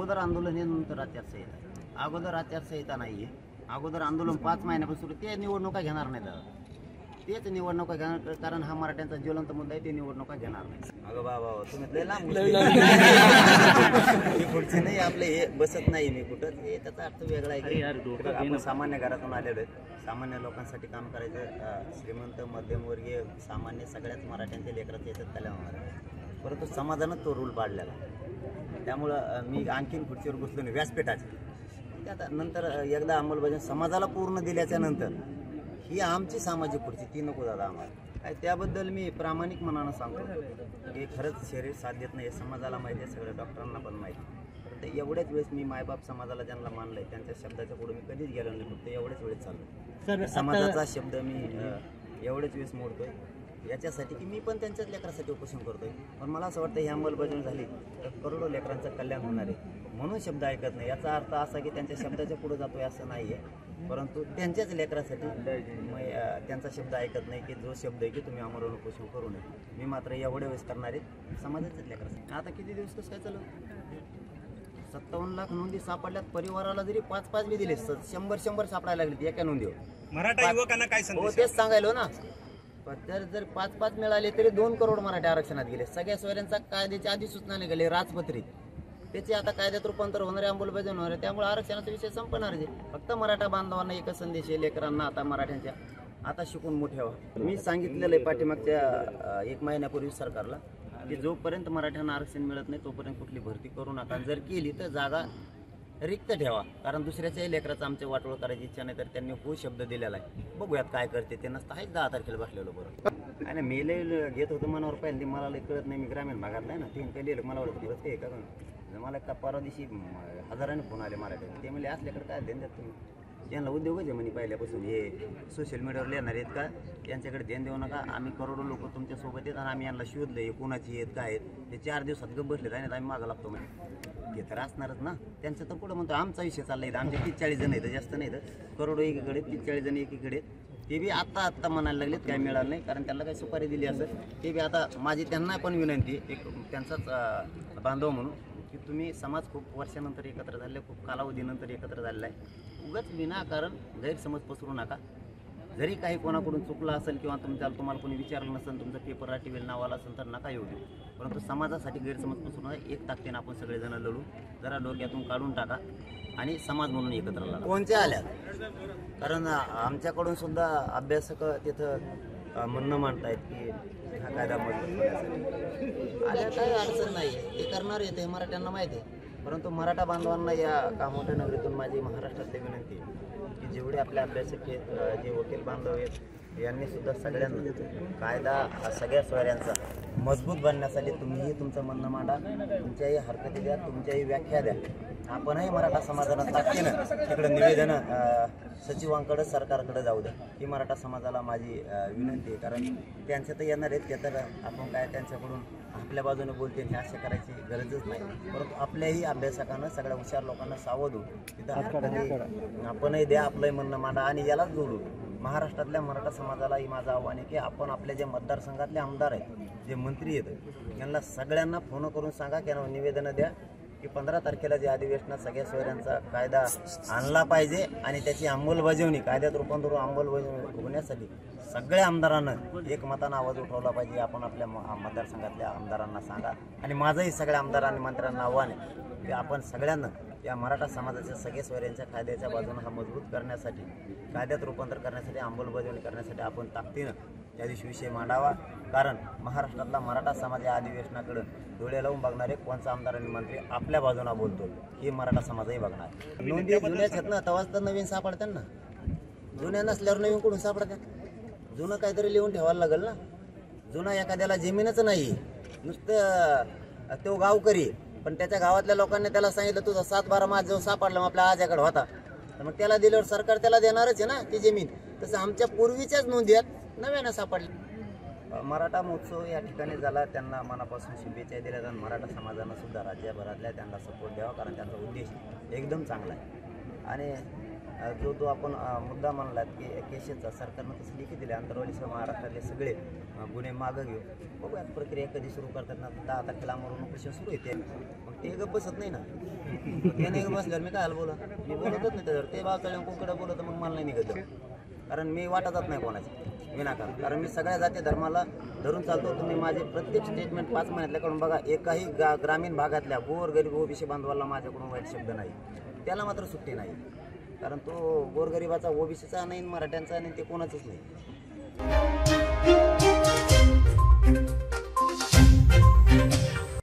अगोदर आंदोलन हे नंतर आचारसंहिता आहे. अगोदर आचारसंहिता नाही आहे. अगोदर आंदोलन 5 महिन्यापासून ते निवडणुका घेणार नाही दादा. तेच निवडणुका घेणार, कारण हा मराठ्यांचा ज्वलंत मुद्दा आहे. ते निवडणुका घेणार नाही. अगं बाबा तुम्ही लय लांब पुढचे नाही आपले हे बसत नाही मी कुठं. हे त्याचा अर्थ वेगळा आहे की आपण सामान्य घरातून आलेलो आहे. सामान्य लोकांसाठी काम करायचं. श्रीमंत मध्यमवर्गीय सामान्य सगळ्याच मराठ्यांच्या लेकराच्या याच्यात कल्याण होणार आहे. परंतु समाजानं तो रूल पाडलेला. त्यामुळं मी आणखीन खुर्चीवर बसलो नाही व्यासपीठाचे. ते आता नंतर एकदा अंमलबजावणी समाजाला पूर्ण दिल्याच्या नंतर ही आमची सामाजिक खुर्ची ती नको दादा आम्हाला. काय त्याबद्दल मी प्रामाणिक मनानं सांगतो की खरंच शरीर साथ देत नाही. समाजाला माहिती आहे, सगळ्या डॉक्टरांना पण माहिती. तर एवढ्याच वेळेस मी मायबाप समाजाला ज्यांना मानलंय त्यांच्या शब्दाच्या पुढे मी कधीच गेलो नाही. फक्त एवढ्याच वेळेस चाललो. समाजाचा शब्द मी एवढ्याच वेळेस मोडतोय याच्यासाठी की मी पण त्यांच्याच लेकरासाठी उपोषण करतोय. पण मला असं वाटतं ही अंमलबजावणी झाली तर करोडो लेकरांचं कल्याण होणार आहे. म्हणून शब्द ऐकत नाही. याचा अर्थ असा की त्यांच्या शब्दाच्या पुढे जातोय असं नाही आहे. परंतु त्यांच्याच लेकरासाठी त्यांचा शब्द ऐकत नाही की जो शब्द आहे की तुम्ही आमरण उपोषण करू नये. मी मात्र एवढे वेळेस करणार आहे समाजाच्याच लेकरासाठी. आता किती दिवस कसं काय चालू 57 लाख नोंदी सापडल्यात. परिवाराला जरी 5-5 बी दिले 100 सापडायला लागले एका नोंदीवर. मराठा युवकांना काय संदेश? हो तेच सांगायलो ना. जर 5-5 मिळाले तरी 2 करोड मराठी आरक्षणात गेले. सगळ्या सोयऱ्यांचा कायद्याच्या आधी सूचना निघाली राजपत्रित. त्याचे आता कायद्यात रूपांतर होणारे अंमलबजावणी होणार आहे. त्यामुळे आरक्षणाचा विषय संपणार आहे. फक्त मराठा बांधवांना एकच संदेश आहे, लेकरांना आता मराठ्यांच्या आता शिकून मोठे व्हा. मी सांगितलेलं आहे पाठीमागच्या 1 महिन्यापूर्वी सरकारला की जोपर्यंत मराठ्यांना आरक्षण मिळत नाही तोपर्यंत कुठली भरती करू नका. जर केली तर जागा रिक्त ठेवा. कारण दुसऱ्याच्याही लेकराचं आमच्या वाटोळ करायची इच्छा नाही. तर त्यांनी हो शब्द दिलेला आहे. बघूयात काय करते ते. नसतं आहेच 10 तारखेला बसलेलो बरोबर. आणि मेले घेत होतं मनावर पाहिजे. मला कळत नाही. मी ग्रामीण भागातला आहे ना. ते काही लिहिलं मला वाटतं दिवस ते का मला का परवा दिवशी हजाराने फोन आले मराठी. ते म्हणजे असल्याकडे काय ध्यान देत तुम्ही. यांना उद्योगच आहे म्हणे पहिल्यापासून. हे सोशल मीडियावर लिहिणार आहेत का यांच्याकडे ध्यान देऊ नका. आम्ही करोडो लोक तुमच्यासोबत आहेत आणि आम्ही यांना शोधलं हे कोणाची आहेत काय आहेत. ते 4 दिवसात गप्प बसले आणि आम्ही मागं लागतो म्हणजे ते तर असणारच ना. त्यांचं तर पुढं म्हणतो आमचा विषय चाललाय. आमचे 30-40 जण आहेत, जास्त नाही तर करोडो एकीकडे 30-40 जण एकीकडे. ते बी आत्ता म्हणायला लागलेत काय मिळालं नाही. कारण त्यांना काही सुपारी दिली असेल. ते बी आता माझी त्यांना पण विनंती एक त्यांचाच बांधव म्हणून की तुम्ही समाज खूप वर्षानंतर एकत्र झाले, खूप कालावधीनंतर एकत्र झालेला आहे. उगाच विनाकारण गैरसमज पसरू नका. जरी काही कोणाकडून चुकलं असेल किंवा तुम्हाला कोणी विचारलं नसेल, तुमचा पेपर राटीवेल नावाला असेल तर नका येऊ देऊ. परंतु समाजासाठी गैरसमज पसरू नका. एक ताकदीनं आपण सगळेजण लढू. जरा डोक्यातून काढून टाका आणि समाज म्हणून एकत्र लढा. कोणत्या आल्या कारण आमच्याकडून सुद्धा अभ्यासक तिथं म्हणणं मांडतायत की हा कायदा मजबूत करण्यासाठी आल्या. काही अडचण नाही. ते करणार येते मराठ्यांना माहिती आहे. परंतु मराठा बांधवांना या कामोठ्या नगरीतून माझी महाराष्ट्रातली विनंती आहे की जेवढे आपले अभ्यासक आहेत, जे वकील बांधव आहेत, यांनी सुद्धा सगळ्यांना कायदा सगळ्या सोयऱ्यांचा मजबूत बनण्यासाठी तुम्हीही तुमचं म्हणणं मांडा. तुमच्याही हरकती द्या, तुमच्याही व्याख्या द्या. आपणही मराठा समाजानं ताकदीनं तिकडं निवेदन सचिवांकडं सरकारकडे जाऊ द्या. ही मराठा समाजाला माझी विनंती आहे. कारण त्यांच्या तर येणार आहेत. ते तर आपण काय त्यांच्याकडून आपल्या बाजूने बोलते हे असे करायची गरजच नाही. परंतु आपल्याही अभ्यासकांना सगळ्या हुशार लोकांना सावधू तिथं आपणही द्या आपलंही म्हणणं मांडा आणि यालाच जोडू. महाराष्ट्रातल्या मराठा समाजालाही माझं आव्हान आहे की आपण आपल्या जे मतदारसंघातले आमदार आहेत, जे मंत्री आहेत, यांना सगळ्यांना फोन करून सांगा की निवेदनं द्या की 15 तारखेला जे अधिवेशनात सगळ्या सोयऱ्यांचा कायदा आणला पाहिजे आणि त्याची अंमलबजावणी कायद्यात रूपांतर होण्यासाठी सगळ्या आमदारांना एकमतानं आवाज उठवला पाहिजे. आपण आपल्या मतदारसंघातल्या आमदारांना सांगा. आणि माझंही सगळ्या आमदारांनी मंत्र्यांना आव्हान आहे की आपण सगळ्यांना या मराठा समाजाच्या सगळ्या सोयऱ्यांच्या कायद्याच्या बाजूने हा मजबूत करण्यासाठी, कायद्यात रूपांतर करण्यासाठी, अंमलबजावणी करण्यासाठी आपण ताकदीनं त्या दिवशी विषय मांडावा. कारण महाराष्ट्रातला मराठा समाज या अधिवेशनाकडे डोळे लावून बघणारे कोणचा आमदार आणि मंत्री आपल्या बाजूने बोलतो हे मराठा समाजही बघणार. नोंदी जुन्याच आहेत ना, तेव्हाच तर नवीन सापडतात ना. जुन्या नसल्यावर नवीन कुठून सापडतात? जुनं काहीतरी लिहून ठेवायला लागेल ना. जुना एखाद्याला जमीनच नाही, नुसतं तो गावकरी, पण त्याच्या गावातल्या लोकांनी त्याला सांगितलं तुझा 7-12 मास जो सापडला मग आपल्या आज्याकडे होता, तर मग त्याला दिल्यावर सरकार त्याला देणारच आहे ना ती जमीन. तसं आमच्या पूर्वीच्याच नोंदी आहेत, नव्यानं सापडल्या. मराठा महोत्सव या ठिकाणी झाला. त्यांना मनापासून शुभेच्छा दिल्या. आणि मराठा समाजानं सुद्धा राज्यभरातल्या त्यांना सपोर्ट द्यावा. कारण त्यांचा उद्देश एकदम चांगला आहे. आणि जो आपण मुद्दा म्हणलात की केसेसचा सरकारनं तसं लिखित दिले अंतरवालीसह महाराष्ट्रातले सगळे गुन्हे मागं घेऊ. बघूया प्रक्रिया कधी सुरू करतात ना. 10 तारखेला आमरण उपोषण सुरू येते. मग ते गप्प बसत नाही ना. त्याने बसल्यावर मी काय बोला मी बोलतच नाही त्याच्यावर ते बावचाळे कोकडं बोलत मग मला नाही निघत कारण मी वाटतच नाही कोणाची विनाकारण कारण मी सगळ्या जाती धर्माला धरून चालतो. तुम्ही माझे प्रत्येक स्टेटमेंट 5 महिन्यातल्याकडून बघा एकही ग्रामीण भागातल्या गोरगरीब ओबीसी बांधवाला माझ्याकडून वाईट शब्द नाही त्याला मात्र सुट्टी नाही कारण तो गोरगरिबाचा ओबीसीचा नाही मराठ्यांचा नाही ते कोणाचंच नाही.